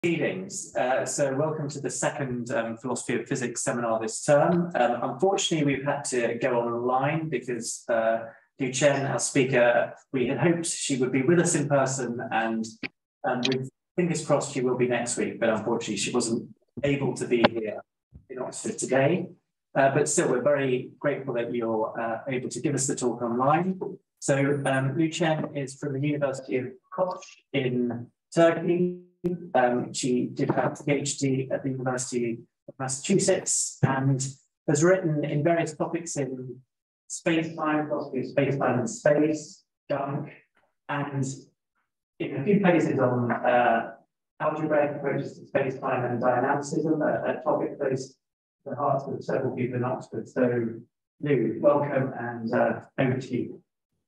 Greetings. So welcome to the second Philosophy of Physics seminar this term. Unfortunately, we've had to go online because Chen, our speaker, we had hoped she would be with us in person, and with fingers crossed she will be next week, but unfortunately she wasn't able to be here in Oxford today. But still, we're very grateful that you're able to give us the talk online. So Chen is from the University of Koç in Turkey. She did her PhD at the University of Massachusetts and has written in various topics in space-time, philosophy of space-time and space, junk, and in a few places on algebraic approaches to space-time and dynamicism, a topic close to the hearts of several people in Oxford. So, Lou, welcome, and over to you.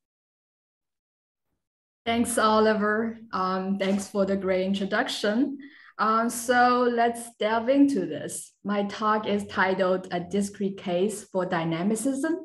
Thanks, Oliver. Thanks for the great introduction. So let's delve into this. My talk is titled "A Discrete Case for Dynamicism."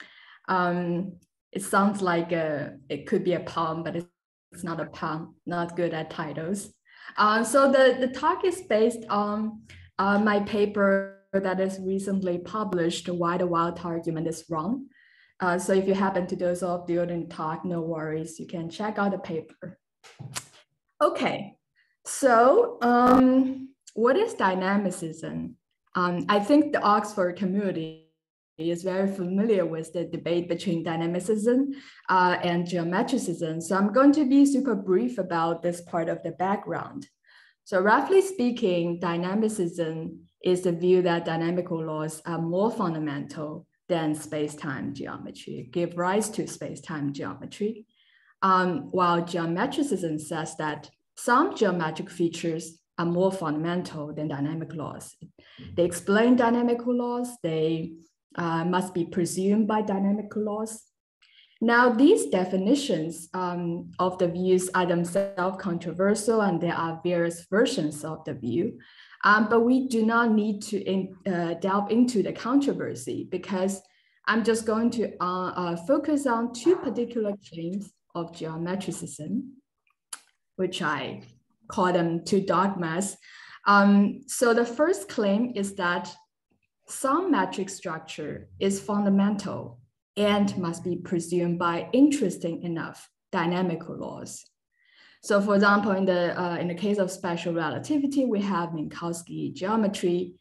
It sounds like it could be a pun, but it's not a pun. Not good at titles. So the talk is based on my paper that is recently published, "Why the Wild Argument is Wrong." So if you happen to doze off during the talk, no worries, you can check out the paper. Okay, so what is dynamicism? I think the Oxford community is very familiar with the debate between dynamicism and geometricism. So I'm going to be super brief about this part of the background. So roughly speaking, dynamicism is the view that dynamical laws are more fundamental than space-time geometry, give rise to space-time geometry, while geometricism says that some geometric features are more fundamental than dynamic laws. They explain dynamical laws, they must be presumed by dynamical laws. Now, these definitions of the views are themselves controversial, and there are various versions of the view. But we do not need to delve into the controversy because I'm just going to focus on two particular claims of geometricism, which I call them two dogmas. So the first claim is that some metric structure is fundamental and must be presumed by interesting enough dynamical laws. So for example, in the case of special relativity, we have Minkowski geometry,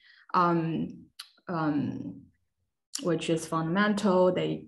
which is fundamental. They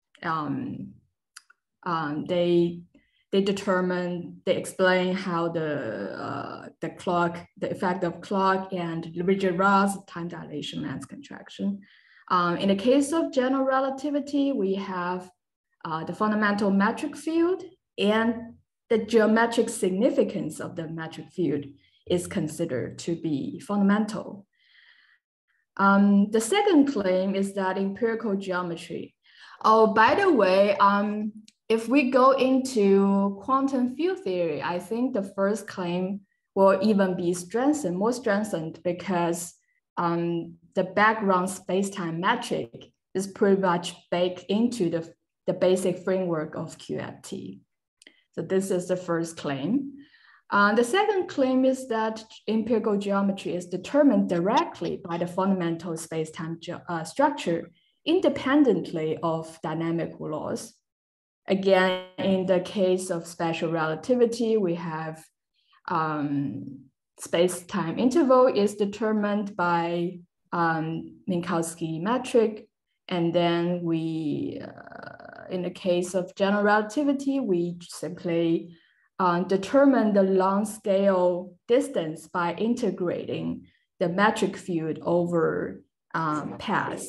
explain how the effect of clock and rigid rods, time dilation, mass contraction. In the case of general relativity, we have the fundamental metric field, and the geometric significance of the metric field is considered to be fundamental. The second claim is that empirical geometry. Oh, by the way, if we go into quantum field theory, I think the first claim will even be more strengthened because the background space-time metric is pretty much baked into the basic framework of QFT. So this is the first claim. The second claim is that empirical geometry is determined directly by the fundamental space-time structure independently of dynamical laws. Again, in the case of special relativity, we have space-time interval is determined by Minkowski metric. And then in the case of general relativity, we simply determine the long scale distance by integrating the metric field over paths.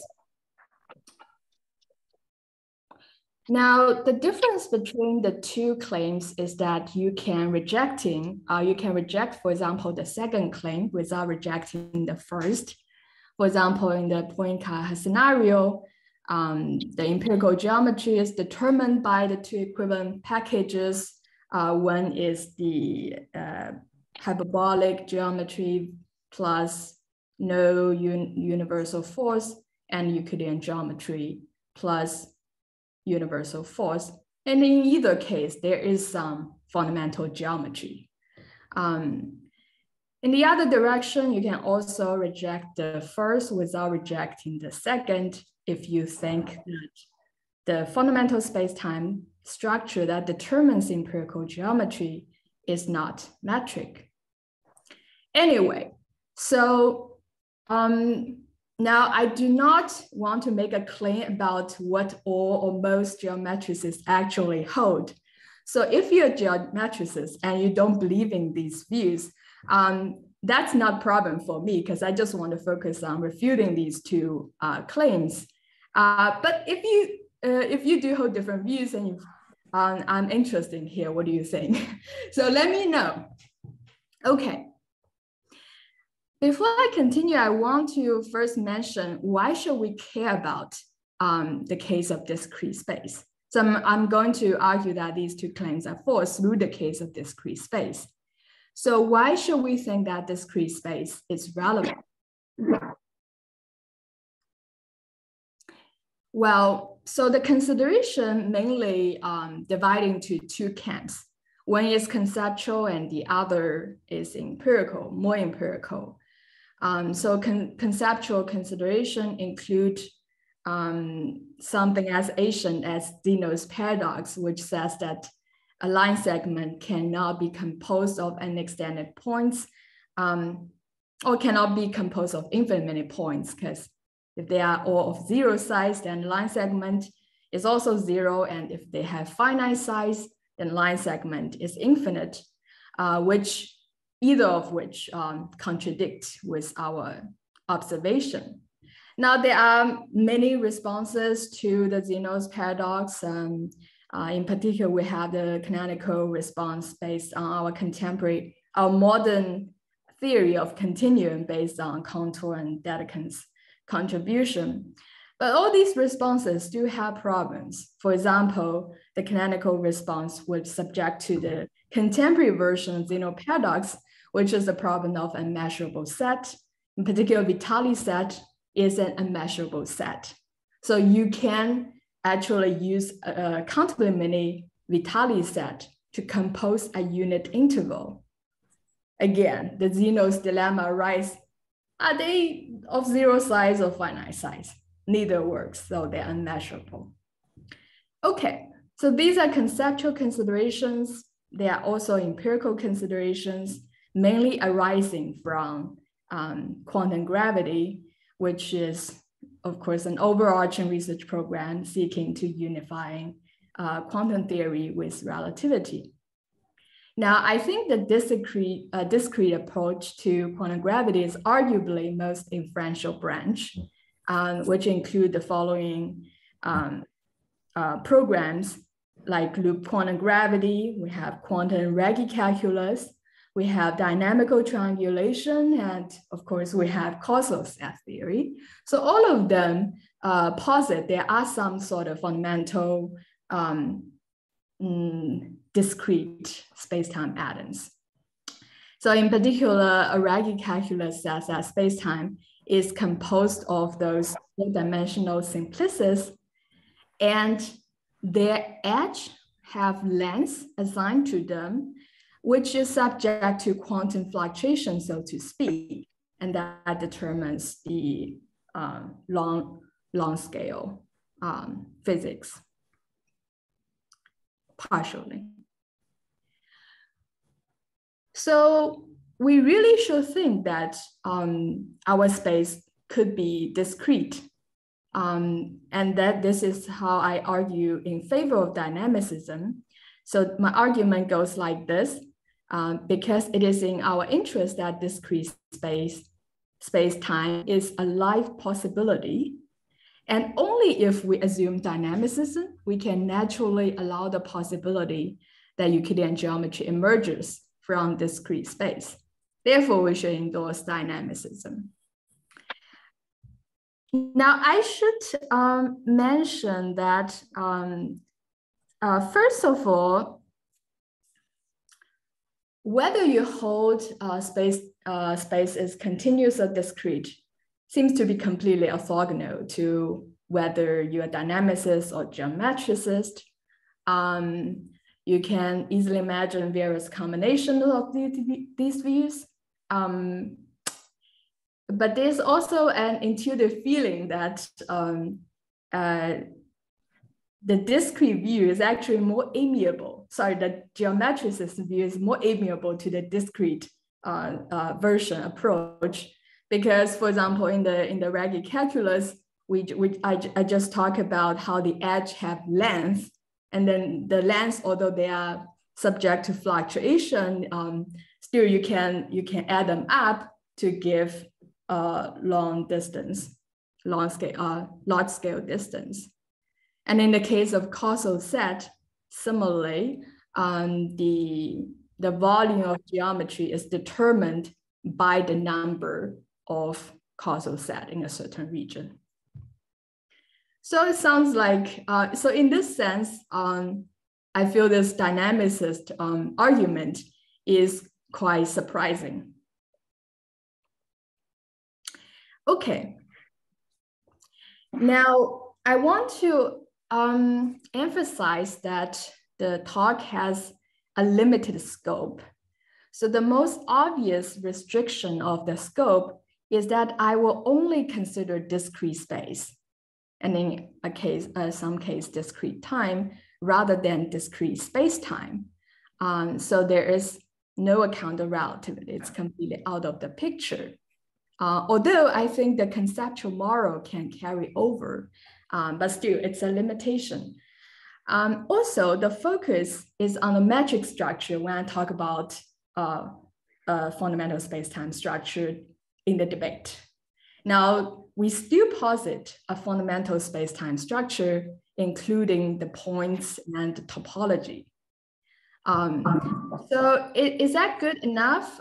Now, the difference between the two claims is that you can reject, for example, the second claim without rejecting the first. For example, in the Poincare scenario, the empirical geometry is determined by the two equivalent packages. One is the hyperbolic geometry plus no universal force, and Euclidean geometry plus universal force. And in either case, there is some fundamental geometry. In the other direction, you can also reject the first without rejecting the second if you think that the fundamental space-time structure that determines empirical geometry is not metric. Anyway, so now I do not want to make a claim about what all or most geometricists actually hold. So if you're a geometricist and you don't believe in these views, that's not a problem for me because I just want to focus on refuting these two claims. But if you do hold different views and I'm interested in here, what do you think? So let me know. Okay. Before I continue, I want to first mention why should we care about the case of discrete space? So I'm going to argue that these two claims are false through the case of discrete space. So why should we think that discrete space is relevant? Well, so the consideration mainly dividing into two camps. One is conceptual and the other is empirical, more empirical. So conceptual consideration include something as ancient as Zeno's paradox, which says that a line segment cannot be composed of unextended points or cannot be composed of infinite many points, because if they are all of zero size, then line segment is also zero. And if they have finite size, then line segment is infinite, either of which contradict with our observation. Now, there are many responses to the Zeno's paradox. In particular, we have the canonical response based on our modern theory of continuum based on Contour and Dedekind's contribution. But all these responses do have problems. For example, the canonical response would subject to the contemporary version of Zeno paradox, which is the problem of unmeasurable set. In particular, Vitali set is an unmeasurable set. So you can actually use a countably many Vitali set to compose a unit interval. Again, the Zeno's dilemma arises, are they of zero size or finite size? Neither works, so they're unmeasurable. Okay, so these are conceptual considerations. They are also empirical considerations, mainly arising from quantum gravity, which is, of course, an overarching research program seeking to unify quantum theory with relativity. Now, I think the discrete approach to quantum gravity is arguably most influential branch, which include the following programs like loop quantum gravity, we have quantum Regge calculus, we have dynamical triangulation, and of course we have causal set theory. So all of them posit there are some sort of fundamental discrete spacetime atoms. So in particular, a Regge calculus says that spacetime is composed of those four-dimensional simplices, and their edge have lengths assigned to them, which is subject to quantum fluctuation, so to speak, and that determines the long scale physics, partially. So we really should think that our space could be discrete, and that this is how I argue in favor of dynamicism. So my argument goes like this, because it is in our interest that discrete space-time is a live possibility. And only if we assume dynamicism, we can naturally allow the possibility that Euclidean geometry emerges from discrete space. Therefore, we should endorse dynamicism. Now, I should mention that, first of all, whether you hold space is continuous or discrete seems to be completely orthogonal to whether you're a dynamicist or geometricist. You can easily imagine various combinations of these views. but there's also an intuitive feeling that the discrete view is actually more amiable. Sorry, the geometricism view is more amiable to the discrete version approach, because, for example, in the regular calculus, I just talk about how the edge have length, and then the lengths, although they are subject to fluctuation, still you can add them up to give large scale distance. And in the case of causal set, similarly, the volume of geometry is determined by the number of causal set in a certain region. So it sounds like, so in this sense, I feel this dynamicist argument is quite surprising. Okay. Now, I want to emphasize that the talk has a limited scope. So the most obvious restriction of the scope is that I will only consider discrete space, and in some case, discrete time, rather than discrete space-time. So there is no account of relativity. It's completely out of the picture. Although I think the conceptual model can carry over, but still it's a limitation. Also, the focus is on the metric structure when I talk about fundamental space-time structure in the debate. Now, we still posit a fundamental space-time structure, including the points and the topology. So is that good enough?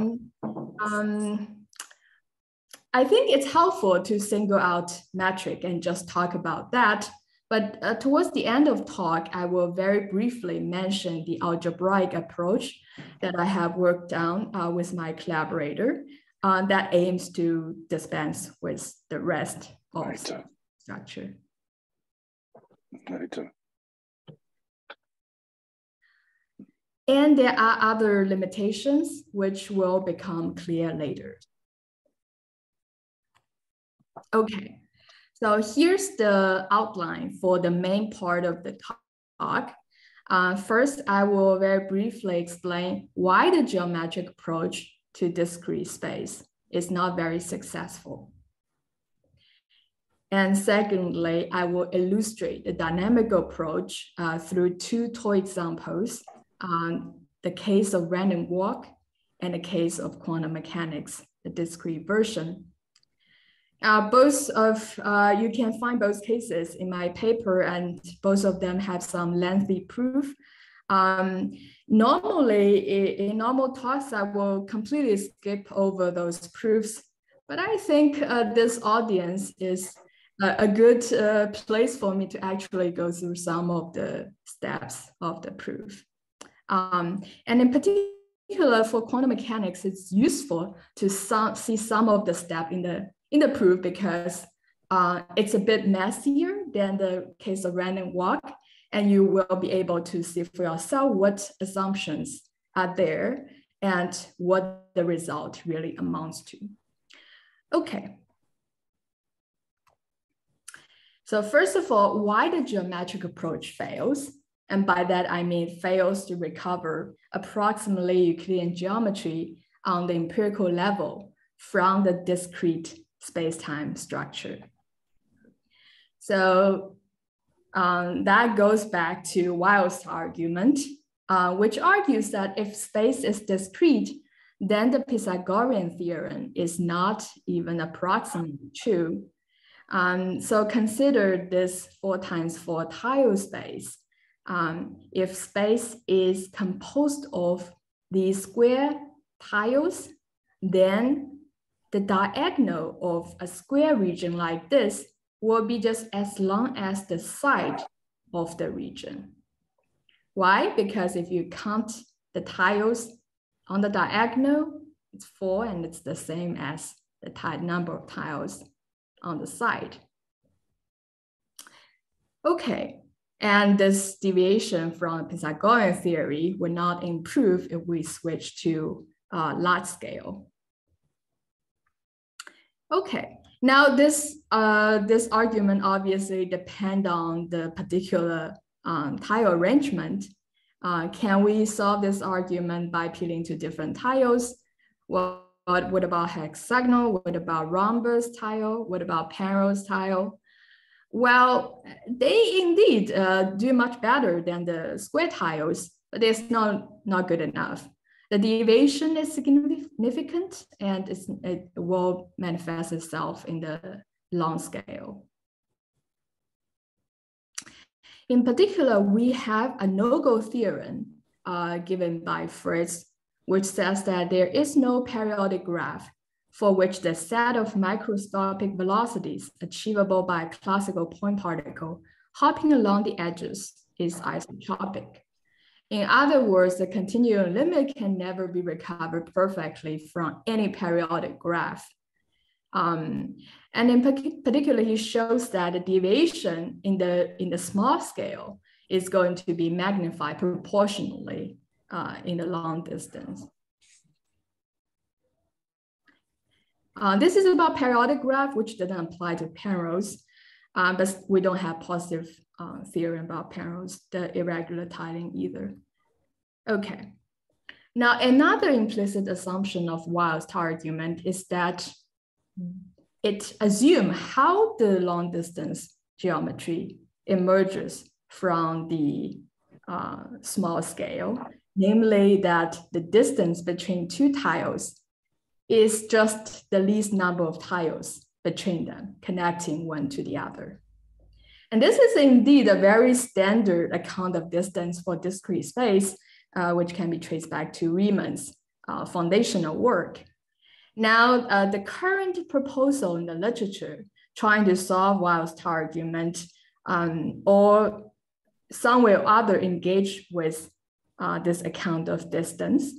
I think it's helpful to single out metric and just talk about that. But towards the end of talk, I will very briefly mention the algebraic approach that I have worked on with my collaborator that aims to dispense with the rest of the structure. And there are other limitations which will become clear later. Okay, so here's the outline for the main part of the talk. First, I will very briefly explain why the geometric approach to discrete space is not very successful. And secondly, I will illustrate the dynamical approach through two toy examples, the case of random walk and the case of quantum mechanics, the discrete version. You can find both cases in my paper, and both of them have some lengthy proof. Normally, in normal talks, I will completely skip over those proofs, but I think this audience is a good place for me to actually go through some of the steps of the proof. And in particular, for quantum mechanics, it's useful to see some of the steps in the proof because it's a bit messier than the case of random walk, and you will be able to see for yourself what assumptions are there and what the result really amounts to. Okay. So first of all, why the geometric approach fails? And by that, I mean fails to recover approximately Euclidean geometry on the empirical level from the discrete space-time structure. So that goes back to Weil's argument, which argues that if space is discrete, then the Pythagorean theorem is not even approximately true. So consider this 4x4 tile space. If space is composed of these square tiles, then the diagonal of a square region like this will be just as long as the side of the region. Why? Because if you count the tiles on the diagonal, it's 4, and it's the same as the number of tiles on the side. Okay, and this deviation from Pythagorean theory would not improve if we switch to large scale. Okay, now this argument obviously depends on the particular tile arrangement. Can we solve this argument by appealing to different tiles? Well, what about hexagonal? What about rhombus tile? What about Penrose tile? Well, they indeed do much better than the square tiles, but it's not good enough. The deviation is significant and it will manifest itself in the long scale. In particular, we have a no-go theorem given by Fritz, which says that there is no periodic graph for which the set of microscopic velocities achievable by a classical point particle hopping along the edges is isotropic. In other words, the continuum limit can never be recovered perfectly from any periodic graph. And in particular, he shows that the deviation in the small scale is going to be magnified proportionally in the long distance. This is about periodic graph, which doesn't apply to Penrose, but we don't have positive theorem about Penrose, the irregular tiling either. Okay. Now, another implicit assumption of Weil's argument is that it assumes how the long distance geometry emerges from the small scale, namely that the distance between two tiles is just the least number of tiles between them, connecting one to the other. And this is indeed a very standard account of distance for discrete space, which can be traced back to Riemann's foundational work. Now, the current proposal in the literature trying to solve Weil's argument or some way or other engage with this account of distance.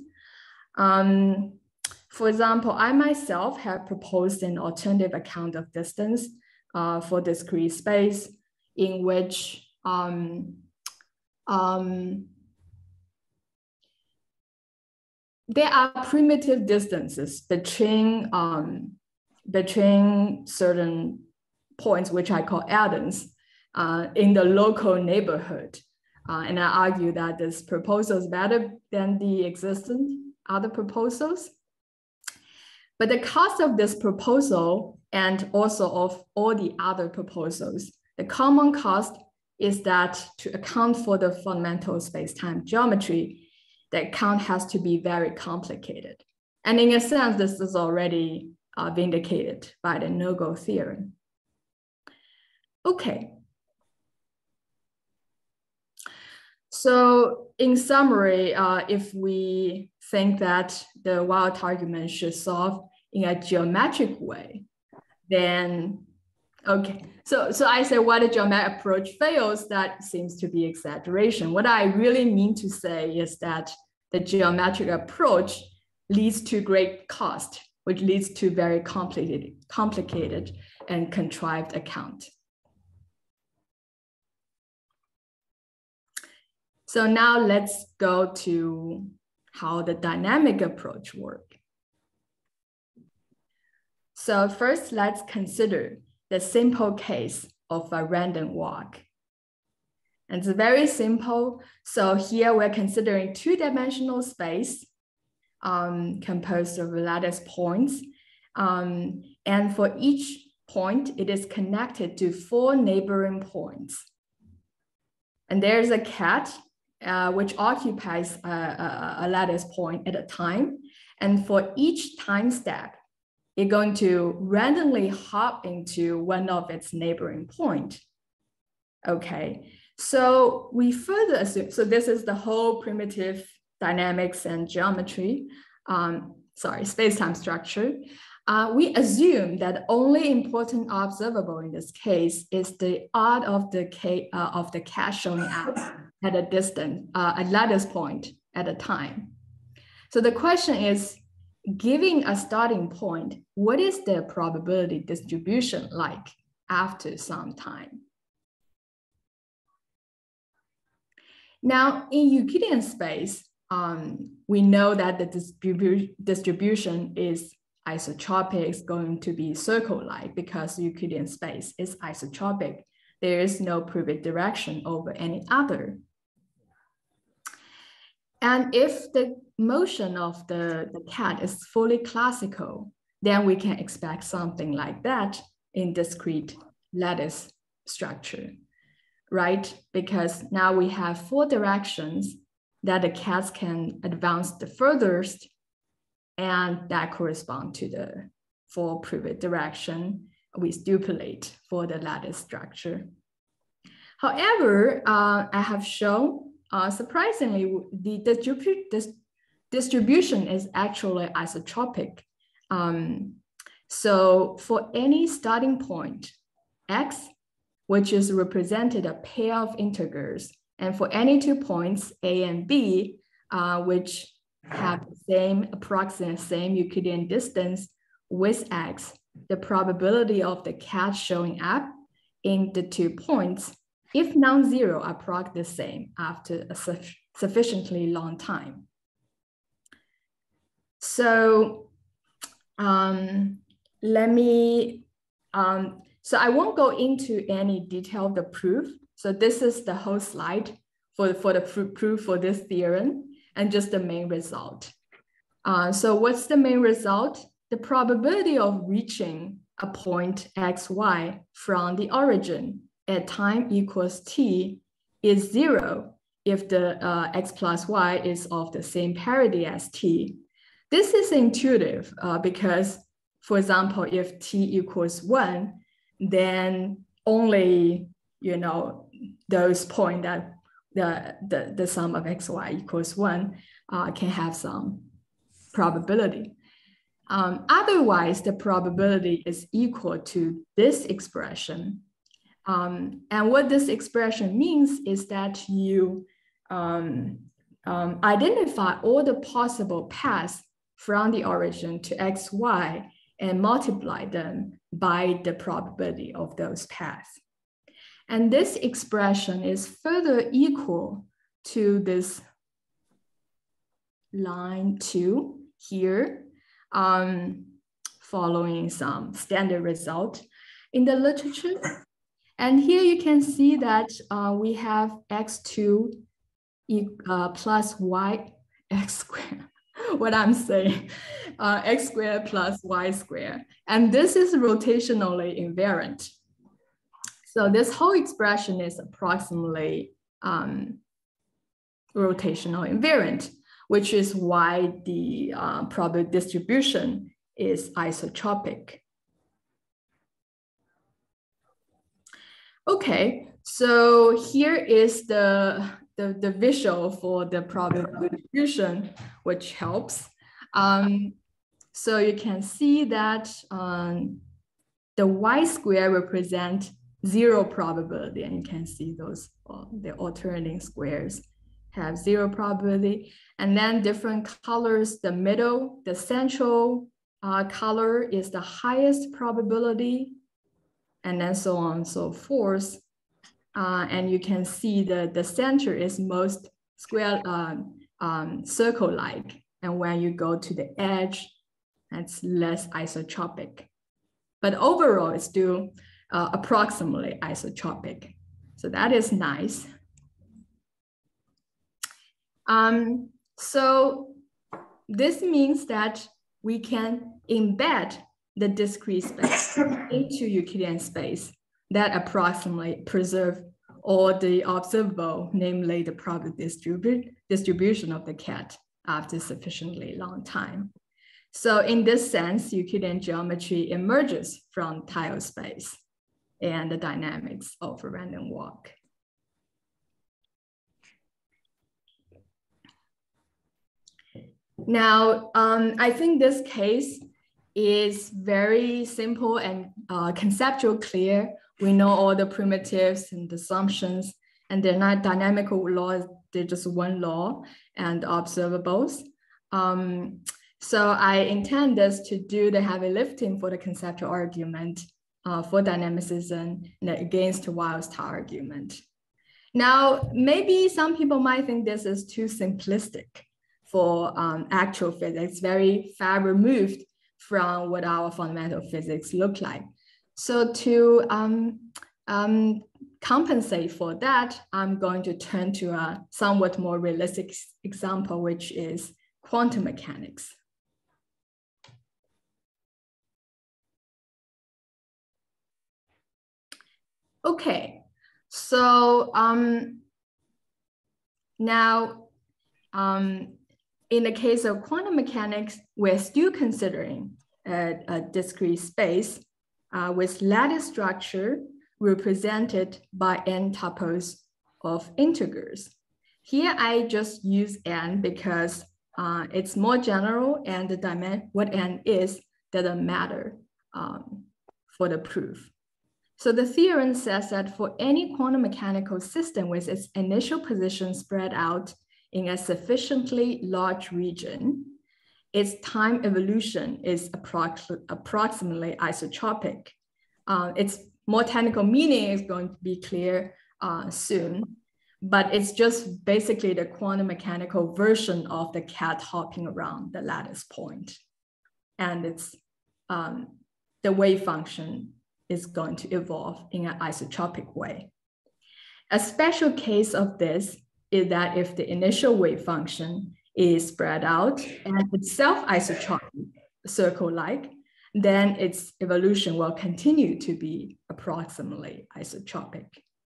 For example, I myself have proposed an alternative account of distance for discrete space in which there are primitive distances between certain points, which I call addons, in the local neighborhood. And I argue that this proposal is better than the existing other proposals. But the cost of this proposal and also of all the other proposals, the common cost is that to account for the fundamental space-time geometry, the account has to be very complicated. And in a sense, this is already vindicated by the no-go theorem. Okay. So in summary, if we think that the Weil argument should solve in a geometric way, then, okay. So I say why the geometric approach fails, that seems to be exaggeration. What I really mean to say is that the geometric approach leads to great cost, which leads to very complicated and contrived account. So now let's go to how the dynamic approach works. So first, let's consider the simple case of a random walk. And it's very simple. So here we're considering two-dimensional space composed of lattice points. And for each point, it is connected to 4 neighboring points. And there's a cat, which occupies a lattice point at a time. And for each time step, it's going to randomly hop into one of its neighboring point. Okay, so we further assume, so this is the whole primitive dynamics and geometry, space-time structure. We assume that only important observable in this case is the odd of the cat showing up at a distance, a lattice point at a time. So the question is, given a starting point, what is the probability distribution like after some time? Now, in Euclidean space, we know that the distribution is isotropic, is going to be circle-like because Euclidean space is isotropic. There is no private direction over any other. And if the motion of the cat is fully classical, then we can expect something like that in discrete lattice structure, right? Because now we have 4 directions that the cats can advance the furthest, and that correspond to the 4 private direction we stipulate for the lattice structure. However, I have shown, surprisingly, the distribution is actually isotropic. So for any starting point, x, which is represented a pair of integers, and for any 2 points, a and b, which have the same approximate same Euclidean distance with x, the probability of the cat showing up in the 2 points, if non-zero, are approx the same after a sufficiently long time. So so I won't go into any detail of the proof. So this is the whole slide for the proof for this theorem, and just the main result. So what's the main result? The probability of reaching a point x, y from the origin at time equals t is 0 if the x plus y is of the same parity as t. This is intuitive because, for example, if t equals 1, then only, you know, those points that the sum of x, y equals 1 can have some probability. Otherwise, the probability is equal to this expression. And what this expression means is that you identify all the possible paths from the origin to x, y, and multiply them by the probability of those paths. And this expression is further equal to this line 2 here, following some standard result in the literature. And here you can see that we have x2 plus y, x squared, what I'm saying, x squared plus y squared. And this is rotationally invariant. So this whole expression is approximately rotational invariant, which is why the probability distribution is isotropic. Okay, so here is the visual for the probability distribution, which helps. So you can see that the y square represent 0 probability, and you can see those the alternating squares have 0 probability. And then different colors, the middle, the central color is the highest probability, and then so on and so forth. And you can see the center is most square circle-like. And when you go to the edge, it's less isotropic. But overall, it's still approximately isotropic. So that is nice. So this means that we can embed the discrete space into Euclidean space that approximately preserve all the observable, namely the probability distribution of the cat after sufficiently long time. So in this sense, Euclidean geometry emerges from tile space and the dynamics of a random walk. Now, I think this case is very simple and conceptual clear. We know all the primitives and assumptions, and they're not dynamical laws, they're just one law and observables. So I intend this to do the heavy lifting for the conceptual argument for dynamicism and against Weier's argument. Now, maybe some people might think this is too simplistic. for actual physics, very far removed from what our fundamental physics look like. So to compensate for that, I'm going to turn to a somewhat more realistic example, which is quantum mechanics. Okay, so now in the case of quantum mechanics, we're still considering a discrete space with lattice structure represented by n tuples of integers. Here I just use n because it's more general, and the what n is doesn't matter for the proof. So the theorem says that for any quantum mechanical system with its initial position spread out in a sufficiently large region, its time evolution is approximately isotropic. Its more technical meaning is going to be clear soon, but it's just basically the quantum mechanical version of the cat hopping around the lattice point. And it's the wave function is going to evolve in an isotropic way. A special case of this is that if the initial wave function is spread out and it's self-isotropic, circle-like, then its evolution will continue to be approximately isotropic.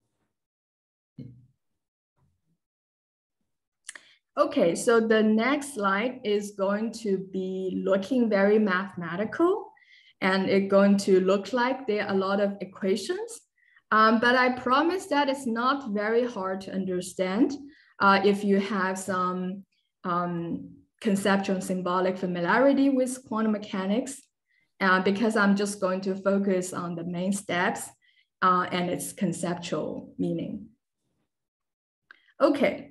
Okay, so the next slide is going to be looking very mathematical, and it's going to look like there are a lot of equations, but I promise that it's not very hard to understand if you have some conceptual and symbolic familiarity with quantum mechanics, because I'm just going to focus on the main steps and its conceptual meaning. Okay.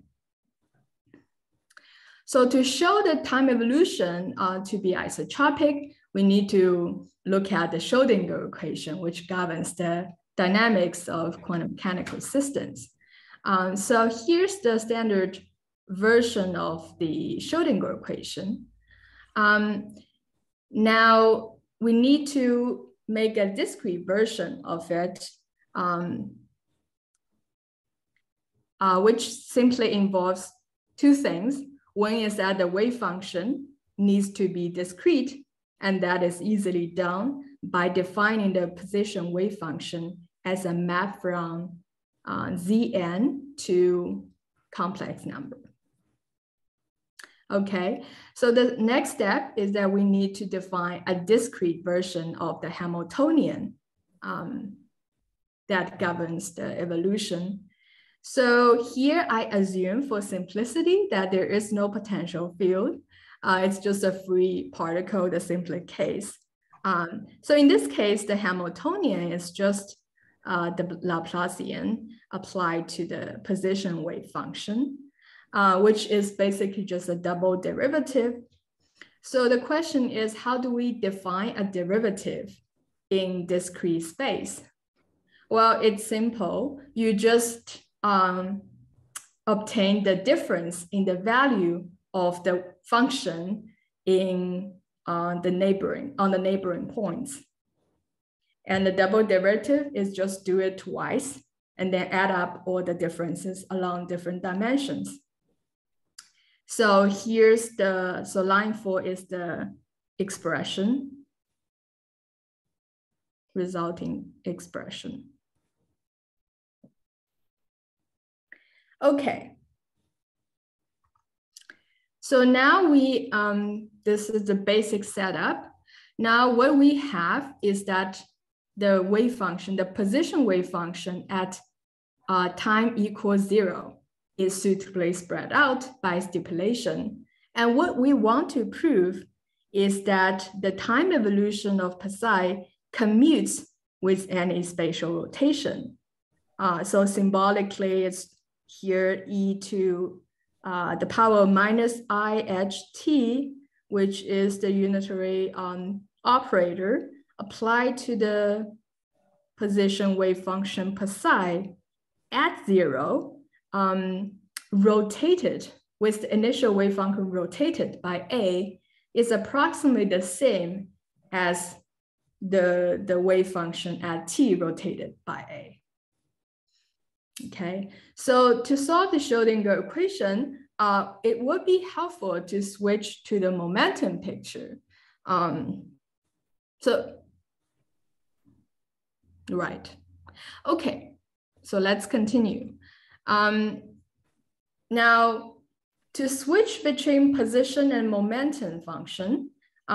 So to show the time evolution to be isotropic, we need to look at the Schrödinger equation, which governs the dynamics of quantum mechanical systems. So here's the standard version of the Schrödinger equation. Now we need to make a discrete version of it, which simply involves two things. One is that the wave function needs to be discrete, and that is easily done by defining the position wave function as a map from Zn to complex number. Okay, so the next step is that we need to define a discrete version of the Hamiltonian that governs the evolution. So here I assume for simplicity that there is no potential field. It's just a free particle, the simpler case. So in this case, the Hamiltonian is just the Laplacian applied to the position wave function, which is basically just a double derivative. So the question is, how do we define a derivative in discrete space? Well, it's simple. You just obtain the difference in the value of the function in the neighboring points. And the double derivative is just do it twice and then add up all the differences along different dimensions. So here's so line 4 is the expression, resulting expression. Okay. So now this is the basic setup. Now what we have is that the wave function, the position wave function at time equals 0 is suitably spread out by stipulation. And what we want to prove is that the time evolution of psi commutes with any spatial rotation. So symbolically, it's here e to the power minus iht, which is the unitary operator applied to the position wave function psi at 0, rotated with the initial wave function rotated by A is approximately the same as the wave function at t rotated by A. Okay, so to solve the Schrodinger equation, it would be helpful to switch to the momentum picture. Right. Okay, so let's continue. Now, to switch between position and momentum function,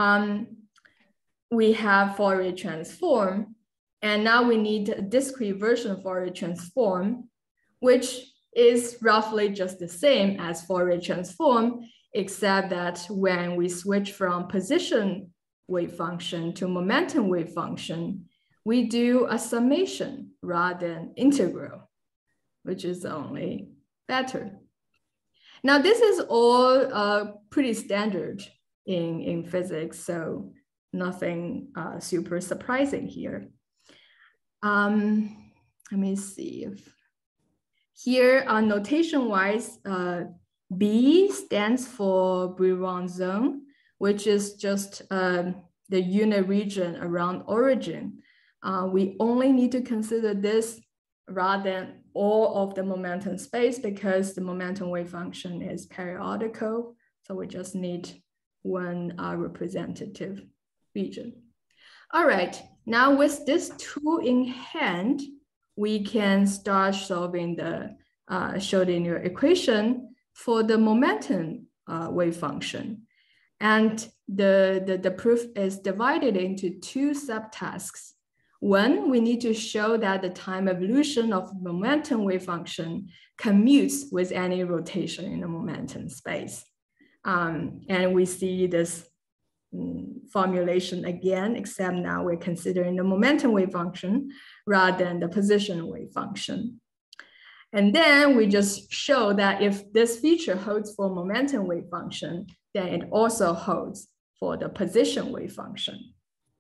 we have Fourier transform, and now we need a discrete version of Fourier transform, which is roughly just the same as Fourier transform, except that when we switch from position wave function to momentum wave function, we do a summation rather than integral, which is only better. Now, this is all pretty standard in physics, so nothing super surprising here. Let me see if here notation-wise, B stands for Brillouin zone, which is just the unit region around origin. We only need to consider this rather than all of the momentum space because the momentum wave function is periodical. So we just need one representative region. All right, now with this tool in hand, we can start solving the Schrodinger equation for the momentum wave function. And the proof is divided into two subtasks. One, we need to show that the time evolution of momentum wave function commutes with any rotation in the momentum space. And we see this formulation again, except now we're considering the momentum wave function rather than the position wave function. And then we just show that if this feature holds for momentum wave function, then it also holds for the position wave function.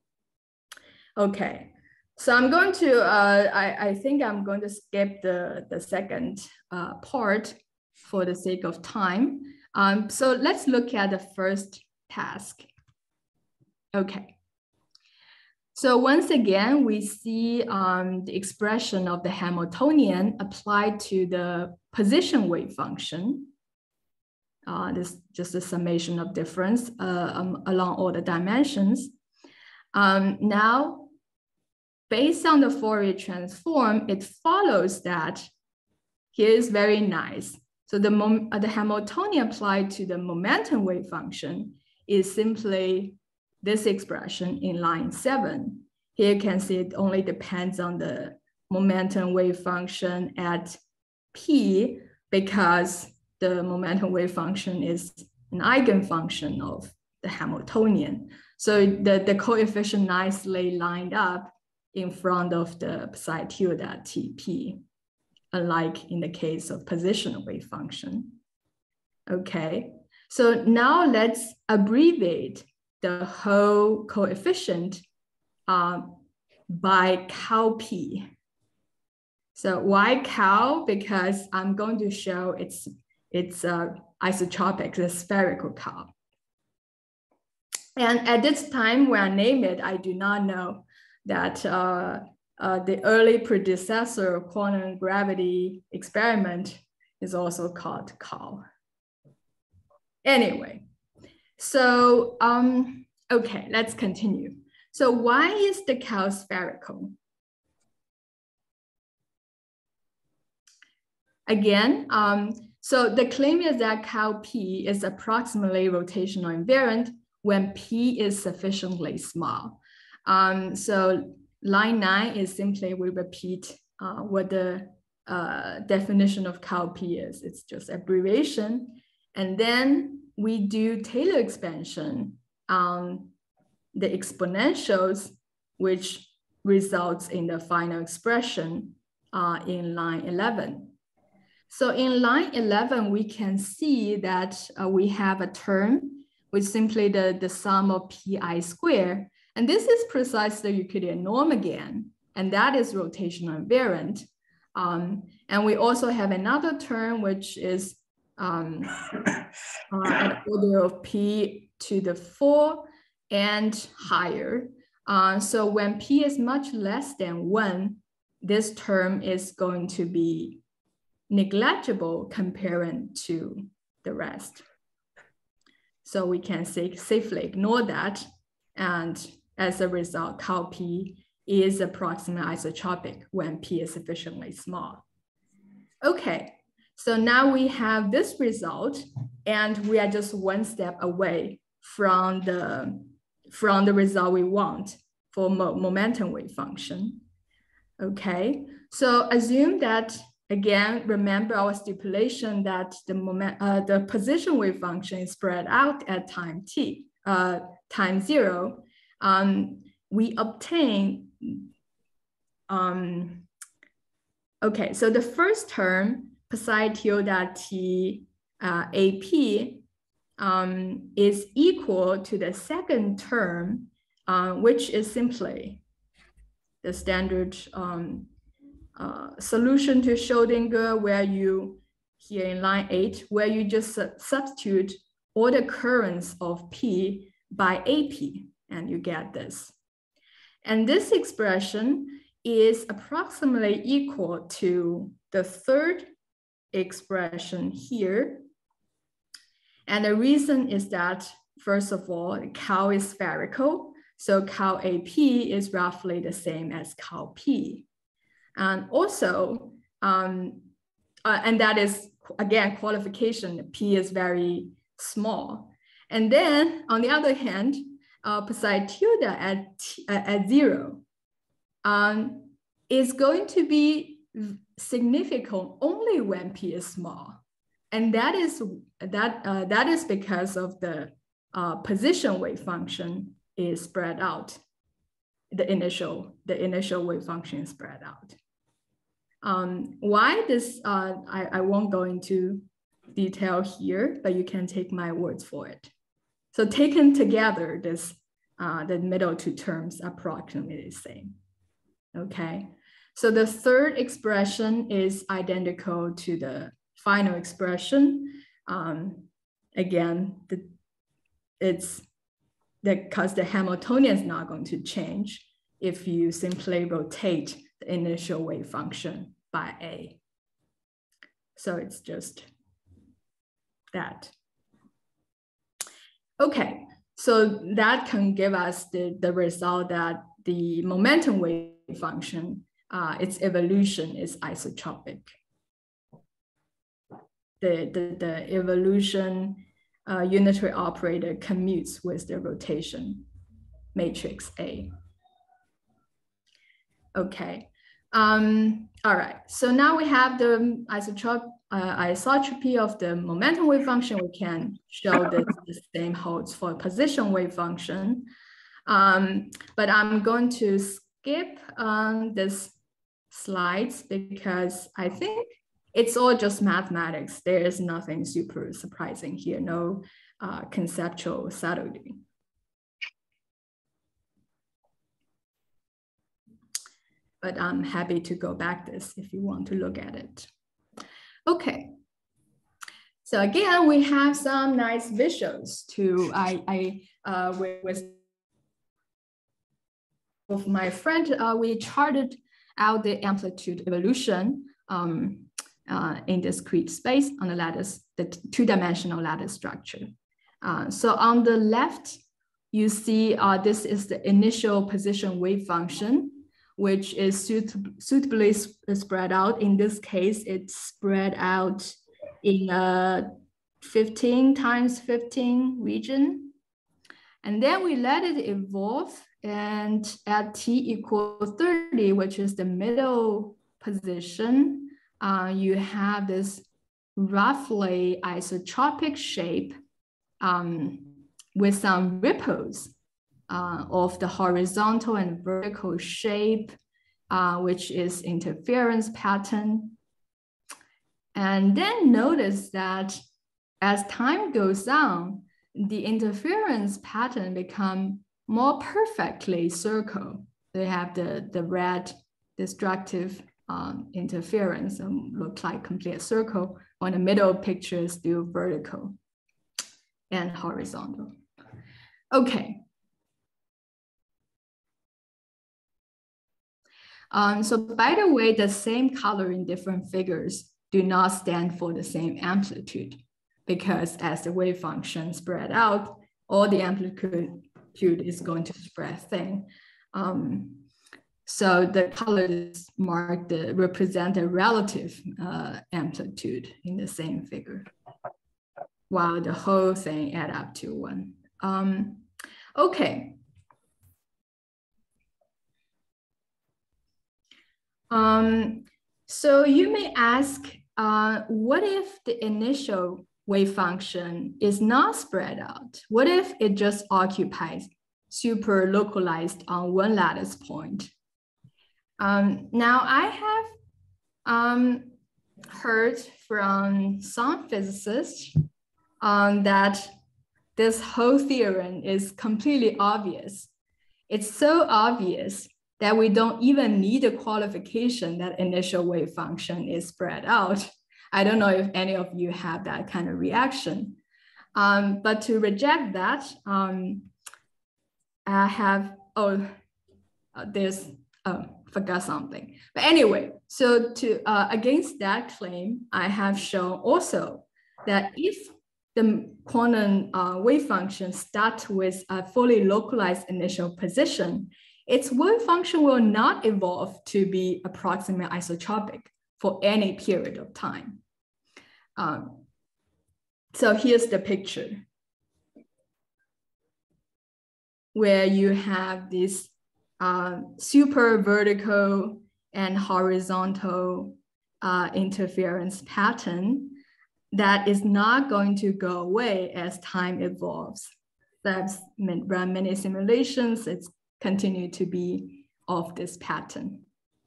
Okay, so I'm going to, I think I'm going to skip the second part for the sake of time. So let's look at the first task. Okay. So once again, we see the expression of the Hamiltonian applied to the position wave function. This is just a summation of difference along all the dimensions. Now, based on the Fourier transform, it follows that here is very nice. So the Hamiltonian applied to the momentum wave function is simply this expression in line 7. Here you can see it only depends on the momentum wave function at P because the momentum wave function is an eigenfunction of the Hamiltonian. So the coefficient nicely lined up in front of the psi tilde at TP, unlike in the case of position wave function. Okay, so now let's abbreviate the whole coefficient by cow p. So why cow? Because I'm going to show it's isotropic, the spherical cow. And at this time when I name it, I do not know that the early predecessor quantum gravity experiment is also called cow. Anyway. So, okay, let's continue. So why is the cow spherical? Again, so the claim is that cow P is approximately rotational invariant when P is sufficiently small. So line 9 is simply we repeat what the definition of cow P is. It's just abbreviation. And then we do Taylor expansion on the exponentials, which results in the final expression in line 11. So in line 11, we can see that we have a term with simply the sum of pi squared. And this is precisely the Euclidean norm again, and that is rotational invariant. And we also have another term, which is an order of p to the 4 and higher. So when p is much less than 1, this term is going to be negligible comparing to the rest. So we can safely ignore that. And as a result, tau p is approximately isotropic when p is sufficiently small. Okay, so now we have this result, and we are just one step away from the result we want for momentum wave function. Okay, so assume that, again, remember our stipulation that the position wave function is spread out at time t, time 0. We obtain, okay, so the first term, psi tilde t AP, is equal to the second term, which is simply the standard solution to Schrodinger, where you, here in line 8, where you just substitute all the currents of P by AP, and you get this. And this expression is approximately equal to the third expression here. And the reason is that, first of all, Cal is spherical. So Cal AP is roughly the same as Cal P. And also, and that is, again, qualification, P is very small. And then, on the other hand, psi tilde at 0 is going to be significant only when P is small. And that is because of the position wave function is spread out. The initial wave function is spread out. Why this, I won't go into detail here, but you can take my words for it. So taken together, this the middle two terms are approximately the same. Okay, so the third expression is identical to the final expression. Again, it's because the Hamiltonian is not going to change if you simply rotate the initial wave function by A. So it's just that. Okay, so that can give us the result that the momentum wave function, its evolution is isotropic. The evolution unitary operator commutes with the rotation matrix A. Okay, all right, so now we have the isotropy of the momentum wave function. We can show that the same holds for position wave function. But I'm going to skip this slides because I think it's all just mathematics. There is nothing super surprising here, no conceptual subtlety. But I'm happy to go back this if you want to look at it. Okay. So again, we have some nice visuals to with my friend, we charted out the amplitude evolution in discrete space on the lattice, the two-dimensional lattice structure. So on the left, you see this is the initial position wave function, which is suitably spread out. In this case, it's spread out in a 15 times 15 region. And then we let it evolve, and at t equals 30, which is the middle position, you have this roughly isotropic shape with some ripples of the horizontal and vertical shape, which is interference pattern. And then notice that as time goes on, the interference pattern become more perfectly circle. They have the red destructive interference look like complete circle on the middle picture is still vertical and horizontal. Okay. So by the way, the same color in different figures do not stand for the same amplitude, because as the wave function spread out, all the amplitude is going to spread thin. So the colors represent the relative amplitude in the same figure, while the whole thing add up to 1. Okay. So you may ask, what if the initial wave function is not spread out? What if it just occupies super localized on one lattice point? Now I have heard from some physicists that this whole theorem is completely obvious. It's so obvious that we don't even need a qualification that initial wave function is spread out. I don't know if any of you have that kind of reaction. But to reject that, I have, forgot something. But anyway, so to against that claim, I have shown also that if the quantum wave function starts with a fully localized initial position, its wave function will not evolve to be approximate isotropic for any period of time. So here's the picture where you have this super vertical and horizontal interference pattern that is not going to go away as time evolves. That's run many simulations, it's continued to be of this pattern.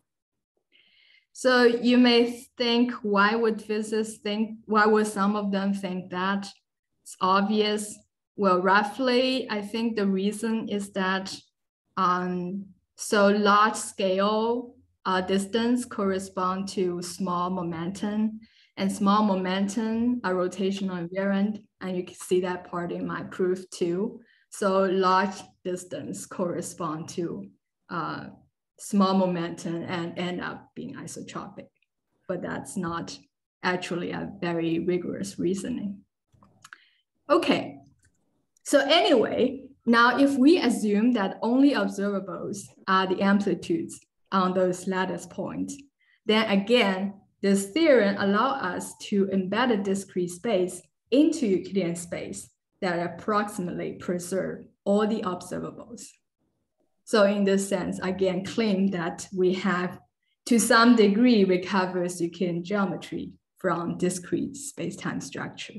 So you may think, why would physicists think, why would some of them think that? It's obvious. Well, roughly, I think the reason is that so large scale distance correspond to small momentum, and small momentum are rotational invariant, and you can see that part in my proof too. So large distance correspond to small momentum and end up being isotropic, but that's not actually a very rigorous reasoning. Okay, so anyway, now if we assume that only observables are the amplitudes on those lattice points, then again, this theorem allows us to embed a discrete space into Euclidean space that approximately preserve all the observables. So in this sense, again, claim that we have, to some degree, recovers Euclidean geometry from discrete space-time structure.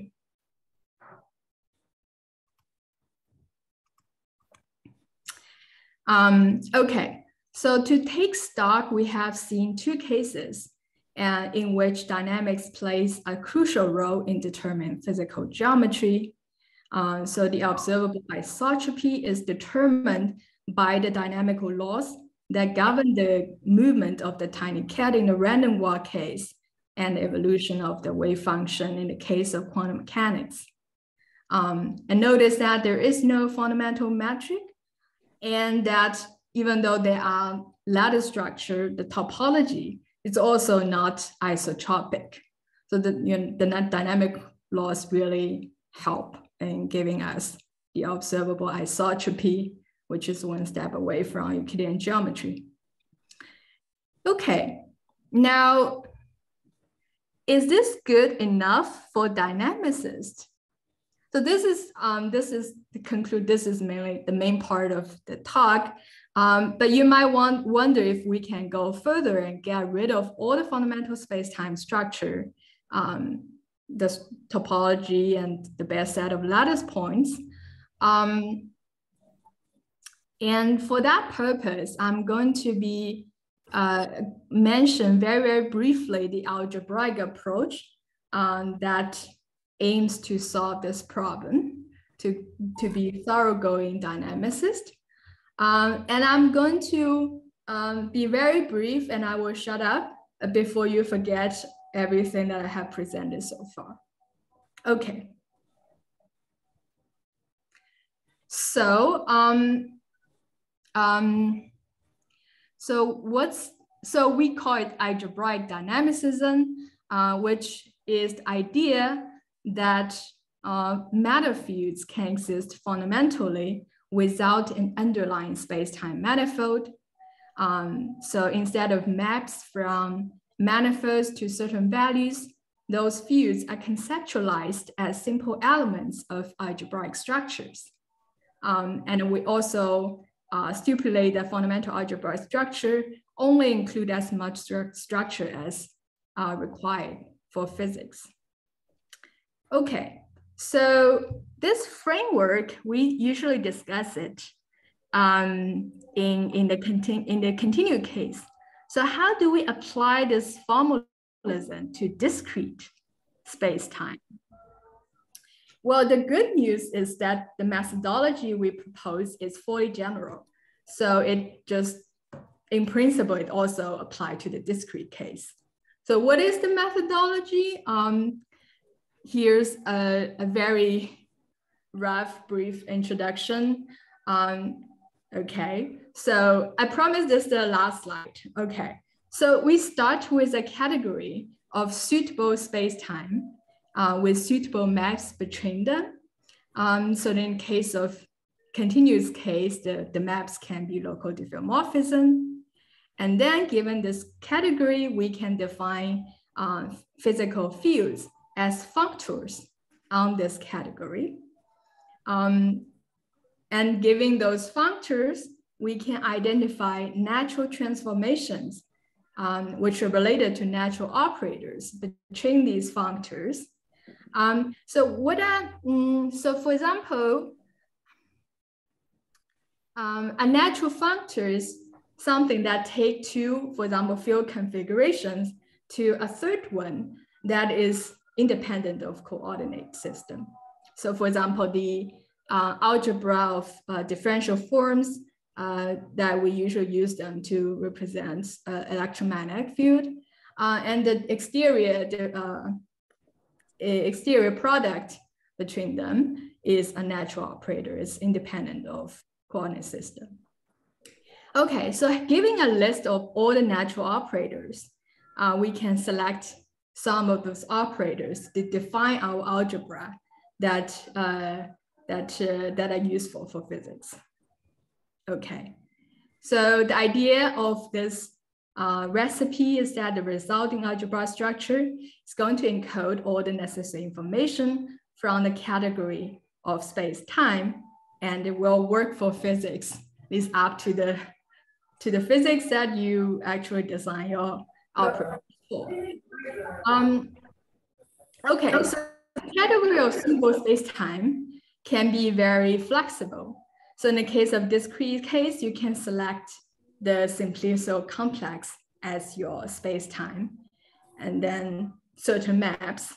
Okay, so to take stock, we have seen two cases in which dynamics plays a crucial role in determining physical geometry. So the observable isotropy is determined by the dynamical laws that govern the movement of the tiny cat in the random walk case and the evolution of the wave function in the case of quantum mechanics. And notice that there is no fundamental metric, and that even though there are lattice structure, the topology is also not isotropic. So the dynamic laws really help in giving us the observable isotropy, which is one step away from Euclidean geometry. Okay, now, is this good enough for dynamicists? So this is to conclude, this is mainly the main part of the talk, but you might wonder if we can go further and get rid of all the fundamental space-time structure, the topology and the best set of lattice points. And for that purpose, I'm going to be mention very, very briefly the algebraic approach that aims to solve this problem, to be thoroughgoing dynamicist. And I'm going to be very brief, and I will shut up before you forget everything that I have presented so far. Okay. So, so we call it algebraic dynamicism, which is the idea that matter fields can exist fundamentally without an underlying space-time manifold. So instead of maps from manifolds to certain values, those fields are conceptualized as simple elements of algebraic structures. And we also stipulate that fundamental algebraic structure only include as much structure as required for physics. Okay, so this framework, we usually discuss it in the continued case. So how do we apply this formalism to discrete space-time? Well, the good news is that the methodology we propose is fully general. So it just, in principle, it also applies to the discrete case. So what is the methodology? Here's a very rough, brief introduction. Okay, so I promise this is the last slide. Okay, so we start with a category of suitable space-time with suitable maps between them. So in case of continuous case, the maps can be local diffeomorphism. And then given this category, we can define physical fields as functors on this category. And given those functors, we can identify natural transformations which are related to natural operators between these functors. So for example, a natural functor is something that take two, for example, field configurations to a third one that is independent of coordinate system. So for example, the algebra of differential forms that we usually use them to represent electromagnetic field, and the exterior product between them is a natural operator. It's independent of coordinate system. Okay, so giving a list of all the natural operators, we can select some of those operators to define our algebra that are useful for physics. Okay, so the idea of this recipe is that the resulting algebra structure is going to encode all the necessary information from the category of space-time, and it will work for physics. It's up to the physics that you actually design your operator for. Okay, so the category of simple space-time can be very flexible. So in the case of discrete case, you can select the simplicial complex as your space-time, and then certain maps.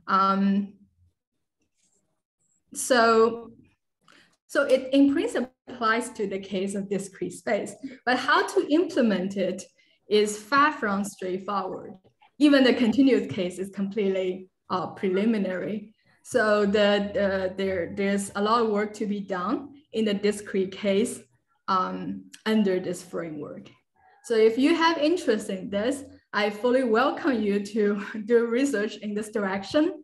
So it in principle applies to the case of discrete space, but how to implement it is far from straightforward. Even the continuous case is completely preliminary. So there's a lot of work to be done in the discrete case under this framework. So if you have interest in this, I fully welcome you to do research in this direction.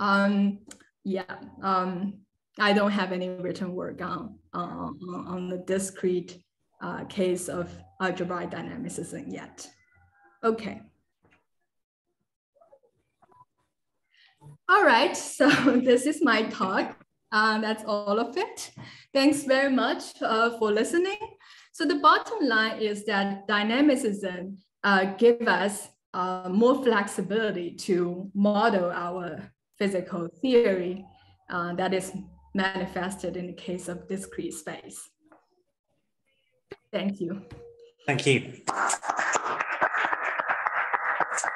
I don't have any written work on the discrete case of algebraic dynamicism yet. Okay. All right, so this is my talk. That's all of it. Thanks very much for listening. So the bottom line is that dynamicism gives us more flexibility to model our physical theory that is manifested in the case of discrete space. Thank you. Thank you.